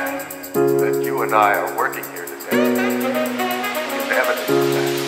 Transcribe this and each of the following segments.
fact that you and I are working here today is evidence of that.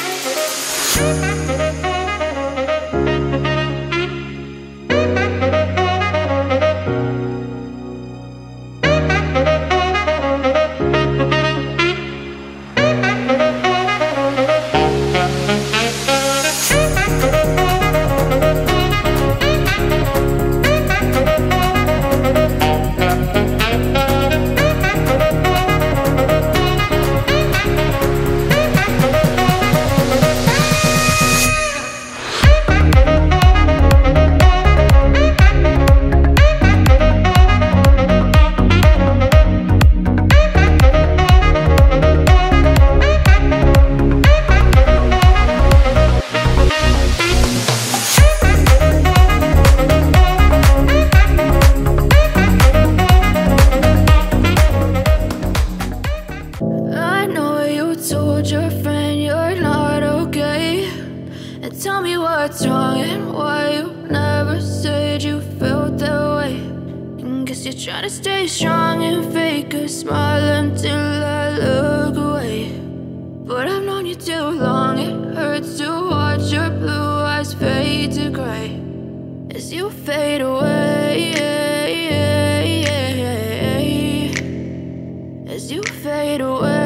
Tell me what's wrong and why you never said you felt that way. And guess you're trying to stay strong and fake a smile until I look away. But I've known you too long, it hurts to watch your blue eyes fade to gray as you fade away, as you fade away.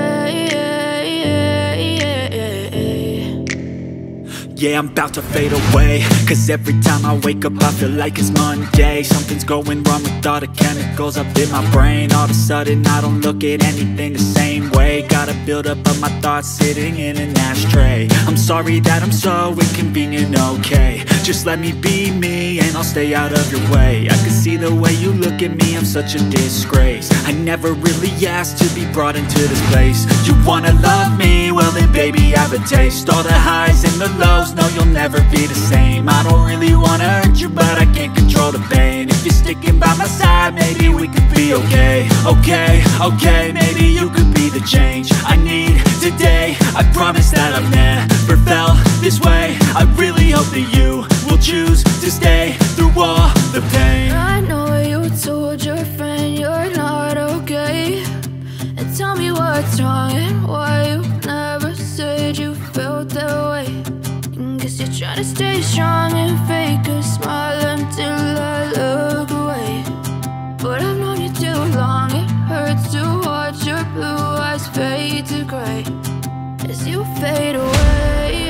Yeah, I'm about to fade away, cause every time I wake up I feel like it's Monday. Something's going wrong with all the chemicals up in my brain. All of a sudden I don't look at anything the same way. Gotta build up of my thoughts sitting in an ashtray. I'm sorry that I'm so inconvenient, okay. Just let me be me and I'll stay out of your way. I can see the way you look at me, I'm such a disgrace. I never really asked to be brought into this place. You wanna love me? Well then baby have a taste. All the highs and the lows, no, you'll never be the same. I don't really wanna hurt you, but I can't control the pain. If you're sticking by my side, maybe we could be okay. Okay, maybe you could be the change I need today. I promise that I've never felt this way. I really hope that you will choose to stay through all the pain. I know you told your friend you're not okay, and tell me what's wrong and why you never said you felt that way. Guess you're trying to stay strong and fake a smile until I look away. But I've known you too long, it hurts to watch your blue eyes fade to gray as you fade away,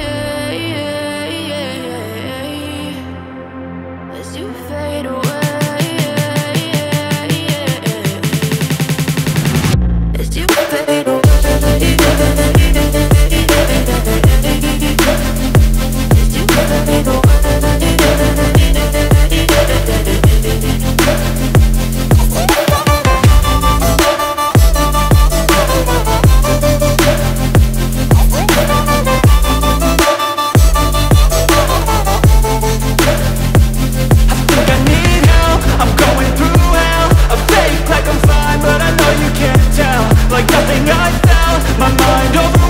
as you fade away, as you fade away. Like nothing I felt, my mind over